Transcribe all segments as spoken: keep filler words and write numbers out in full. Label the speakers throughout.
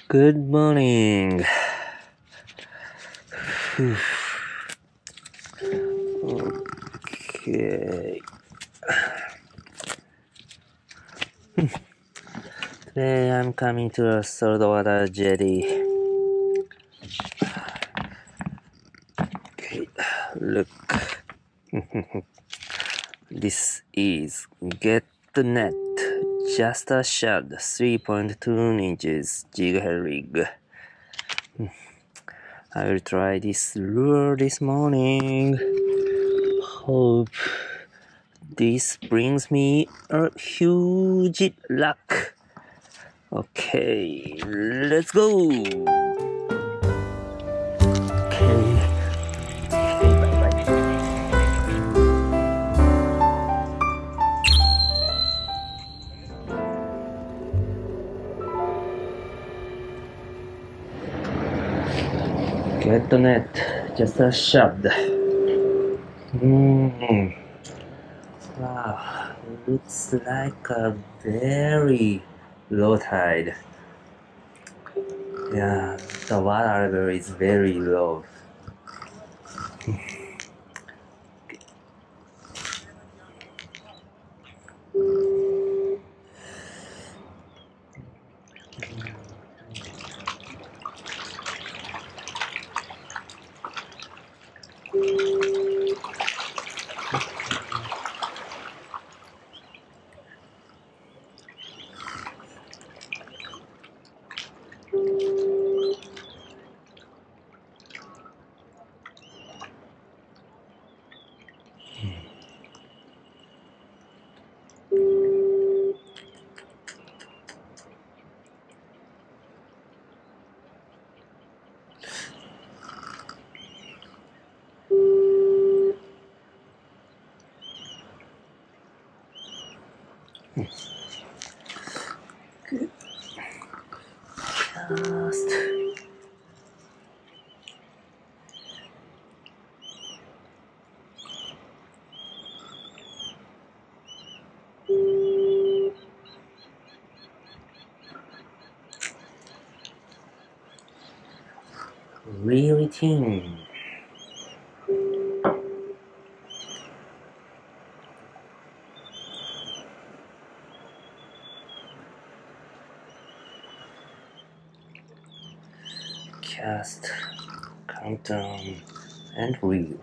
Speaker 1: Good morning. Okay. Today I'm coming to a saltwater jetty. Okay, look. This is GETNET Juster Shad three point two inches jig head rig. I will try this lure this morning. Hope this brings me a huge luck. Okay, let's go. Okay. Okay, bye bye. GETNET Juster Shad. Mm. Wow, looks like a very low tide. Yeah, the water level is very low. Just really thin. Cast, countdown, and reel.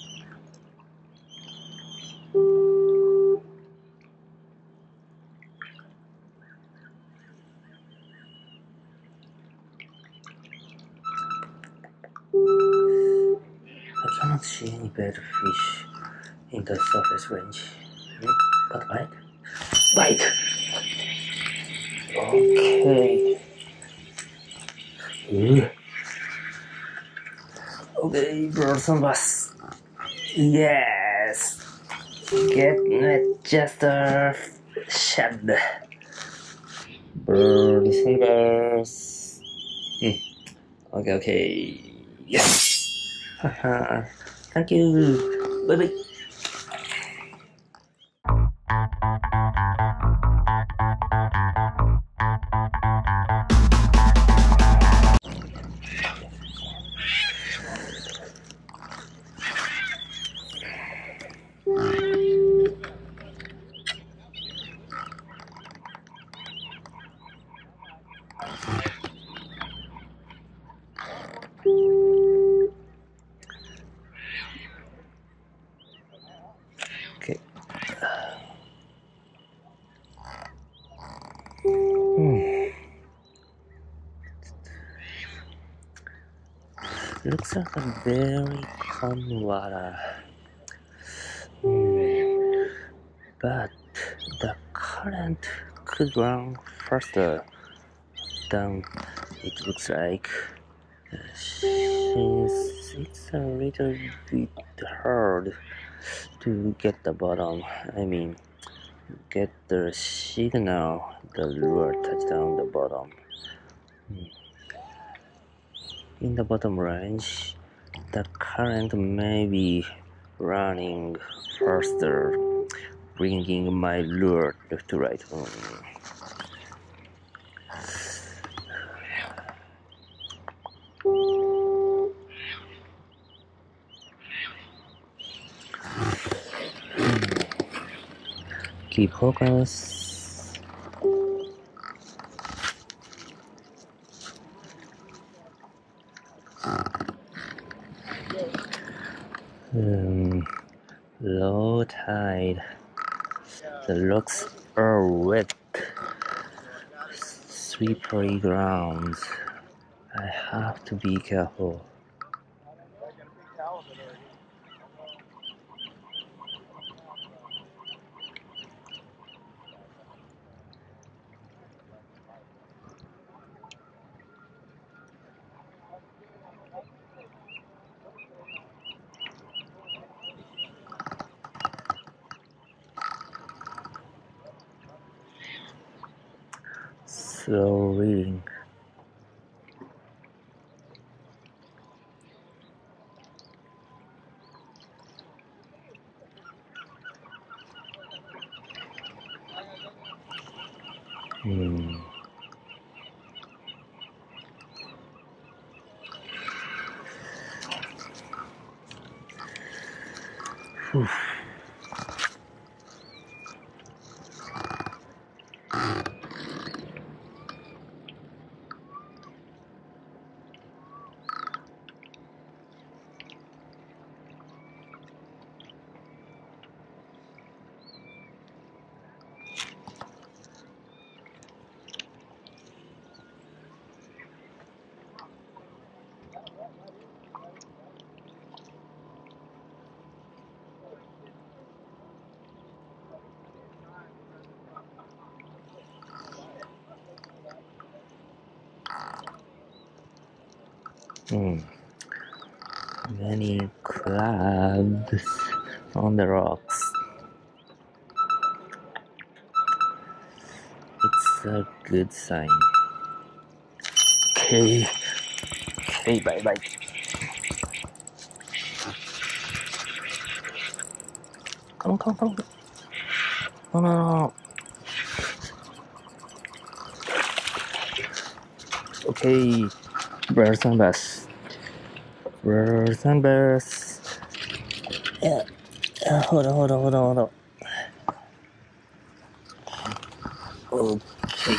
Speaker 1: I cannot see any baitfish in the surface range. But bite? Bite! Okay. Ooh. Okay, Bronson Bass. Yes! GETNET Juster Shad. Bird fingers. Hmm. Okay, okay. Yes! Haha. Thank you. Bye bye. Okay. Hmm. Looks like a very calm water. Hmm. But the current could run faster than it looks like. Since it's a little bit hard to get the bottom, I mean, get the signal the lure touch down the bottom. In the bottom range, the current may be running faster, bringing my lure left to right. Keep focus. Um, low tide. The rocks are wet. Slippery grounds. I have to be careful. Slow reading. Hmm. Whew. Hmm. Many crabs on the rocks. It's a good sign. Okay. Okay, bye bye. Come on, come on, come on. No, no, no. Okay. Birds and bass. Birds and bass. Yeah. Uh, hold on, hold on, hold on, hold on. Okay.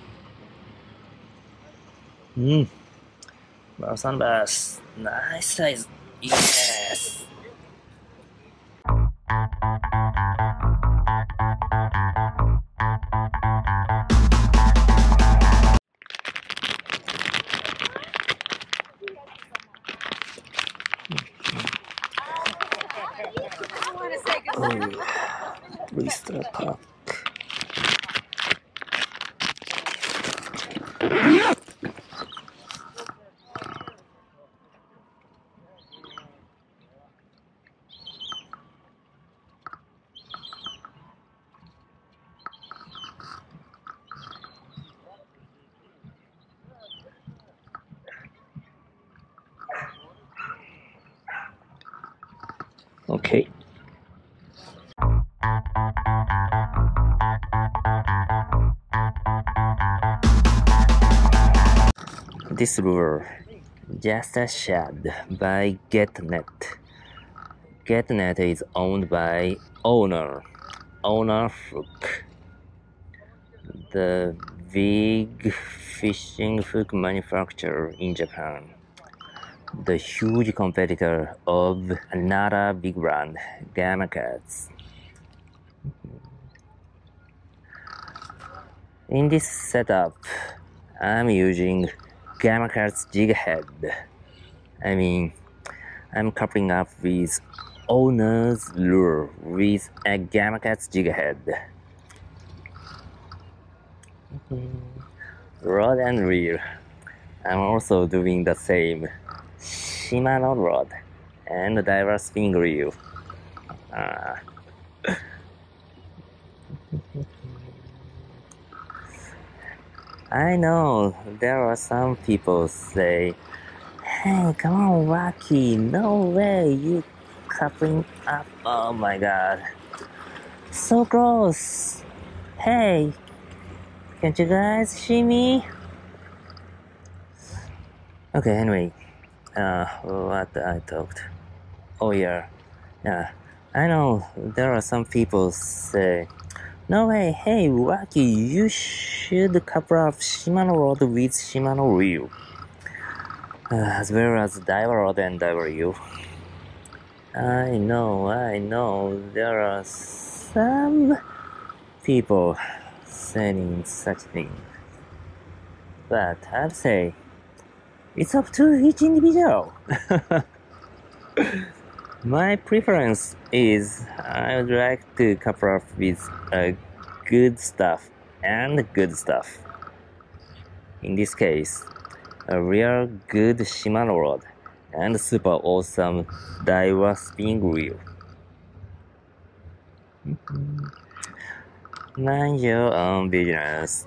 Speaker 1: Hmm. Birds and bass. Nice size. Yes. Oh, Oyster Park. Okay. This lure, Juster Shad by GETNET. GETNET is owned by owner, owner hook, the big fishing hook manufacturer in Japan, the huge competitor of another big brand, Gamakat's. In this setup, I'm using Gamakat's jig head. I mean, I'm coupling up with owner's lure with a Gamakat's jig head. Rod and reel. I'm also doing the same. Shimano rod and diver spinning reel. Uh, I know there are some people say, "Hey, come on, Waki! No way, you coupling up! Oh my god, so gross! Hey, can't you guys see me?" Okay, anyway, uh, what I talked. Oh yeah, yeah. I know there are some people say, No way, hey Waki, you should couple up Shimano rod with Shimano reel, uh, as well as diver rod and diver reel. I know, I know, there are some people saying such thing, but I'd say it's up to each individual. My preference is I would like to couple up with uh, good stuff and good stuff. In this case, a real good Shimano rod and super awesome Daiwa spinning reel. Mind your own business.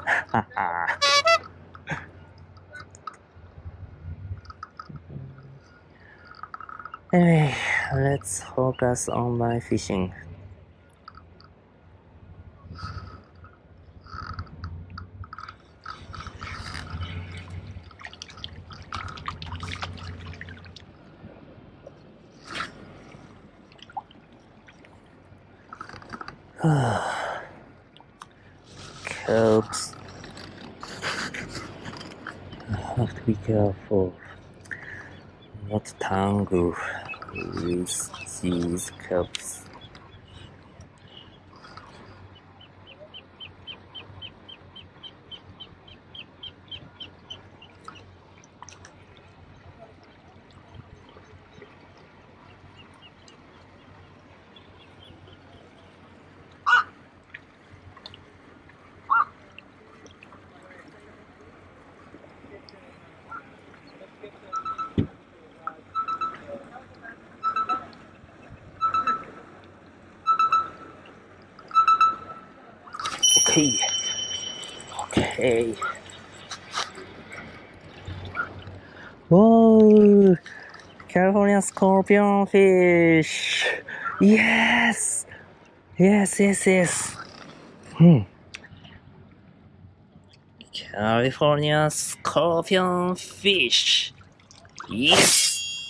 Speaker 1: Anyway, let's focus on my fishing. Kelps. I have to be careful not to tangle with these kelps. Okay. Okay. Whoa! California scorpion fish! Yes! Yes, yes, yes. Hmm. California scorpion fish! Yes!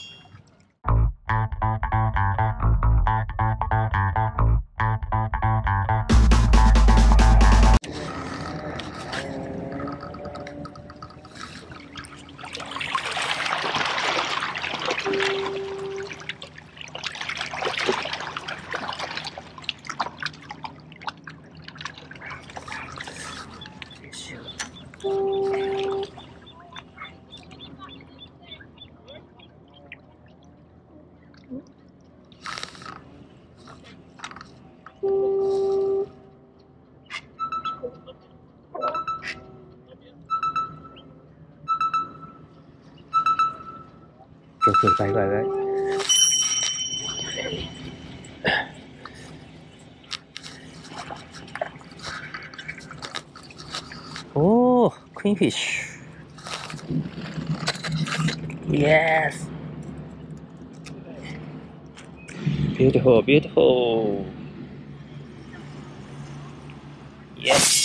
Speaker 1: Okay, okay, bye, bye, bye. Oh, queenfish. Yes. Beautiful, beautiful. Yes.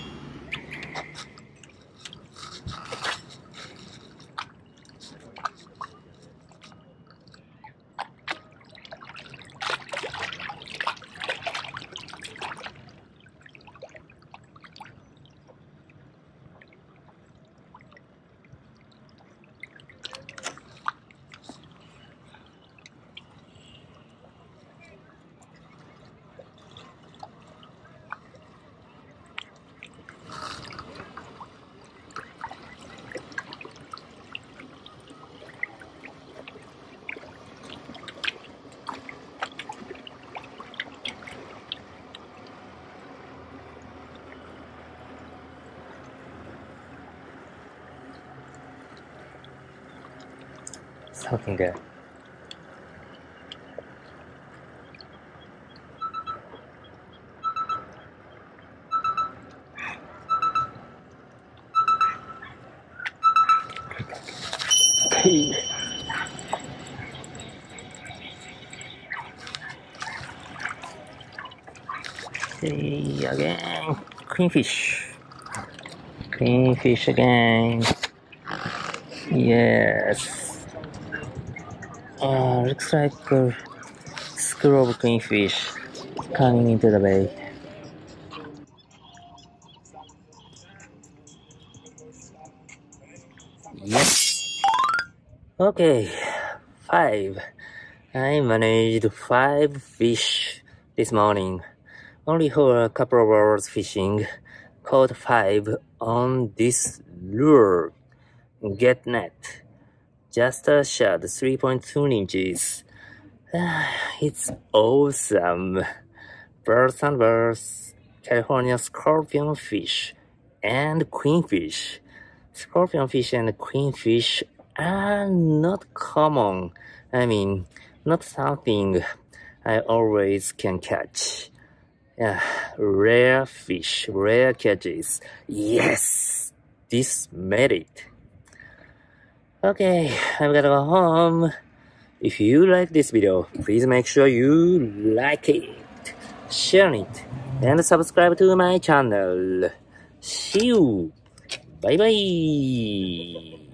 Speaker 1: Something good. Okay. See again. Queenfish. Queenfish again. Yes. Uh, looks like a school of queenfish coming into the bay. Yes. Okay, five. I managed five fish this morning. Only for a couple of hours fishing. Caught five on this lure. GETNET Juster Shad, three point two inches. It's awesome. Birds and birds, California scorpion fish, and queenfish. Scorpion fish and queenfish are not common. I mean, not something I always can catch. Yeah, rare fish, rare catches. Yes, this made it. Okay, I'm gonna go home. If you like this video, please make sure you like it, share it, and subscribe to my channel. See you. Bye bye.